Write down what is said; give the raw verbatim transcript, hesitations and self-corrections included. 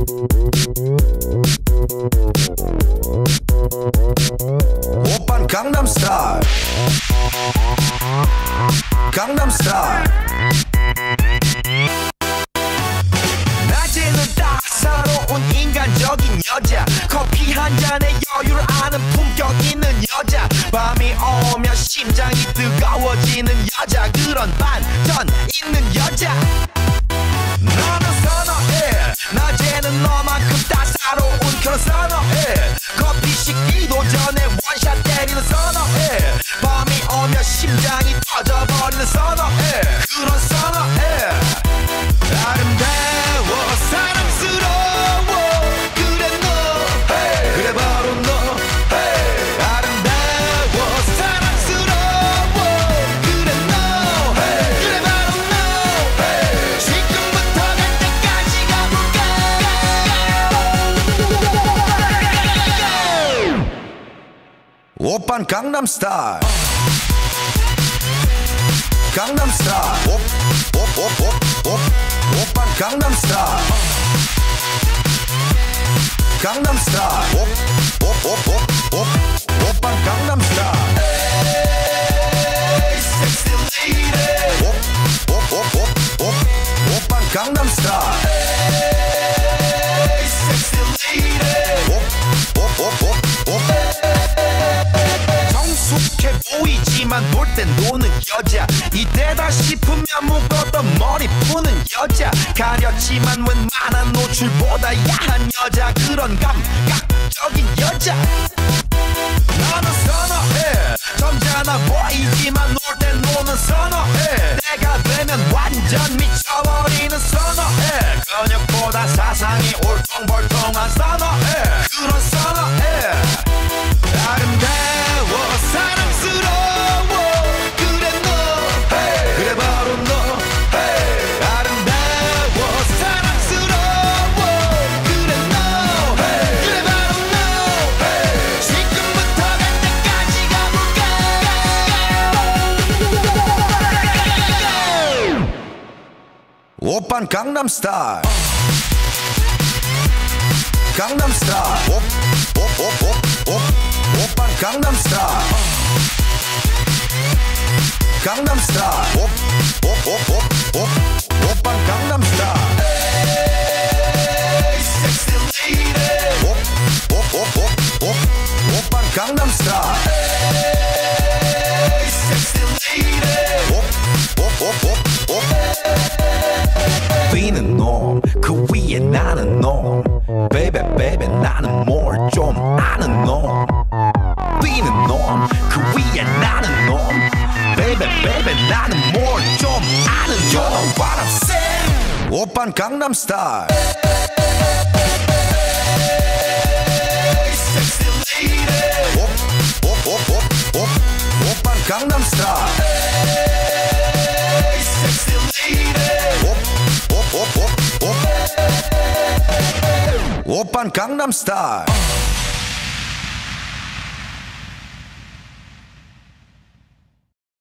오빤 강남스타일 강남스타일 낮에는 따사로운 인간적인 여자 커피 한 잔에 여유를 아는 품격 있는 여자 밤이 오면 심장이 뜨거워지는 여자 그런 반전 있는 여자 너는 선어해 낮에는 너만큼 따사로운 그런 선어해 커피 식기도 전에 원샷 때리는 선어해 밤이 오면 심장이 터져버리는 선어해 그런 선어해 아름다워 사랑스러워 그래 너 hey. 그래 바로 너 hey. 아름다워 사랑스러워 그래 너 hey. 그래 바로 너 hey. 지금부터 갈 때까지 가볼까 오빤 강남스타일 강남스타일 옵옵옵옵옵 오빤 강남스타일 강남스타일 옵옵옵옵옵 오빤 강남스타일 에이 섹시 레이디 옵옵옵옵옵 오빤 강남스타일 에이 섹시 레이디 옵옵옵옵옵 성숙해 보이지만 놀 땐 노는 여자 이때다 싶으면 묶었던 머리 푸는 여자 가렸지만 웬만한 노출보다 야한 여자 그런 감각적인 여자 너는 선어해 점잖아 보이지만 놀 땐 노는 선어해 내가 되면 완전 미쳐버리는 선어해 근육보다 사상이 울퉁불퉁한 선어해 그런 선어해 아름다워 사랑스러워 그래 너 hey. 그래 바로 너 hey. 아름다워 사랑스러워 그래 너 hey. 그래 바로 너 hey. 지금부터 갈 때까지 가볼까 오빤 강남스타일 강남스타일 옵옵옵옵옵 오빤 강남스타일 강남스타일 옵옵옵옵옵 오빤 강남스타일 에이 섹시 레이디 옵옵옵옵옵 오빤 강남스타일 에이 섹시 레이디 옵옵옵옵옵 비는 놈 그 위에 나는 놈 베이베 베이베 나는 뭘 좀 아는 놈 비는 놈 그 위에 나는 놈 베이베 베이베 나는 뭘 좀 아는 놈 You know what I'm saying 오빤 강남스타일 섹시 레이디 옵옵옵옵옵 오빤 강남스타일 섹시 레이디 옵옵옵옵옵 오빤 강남스타일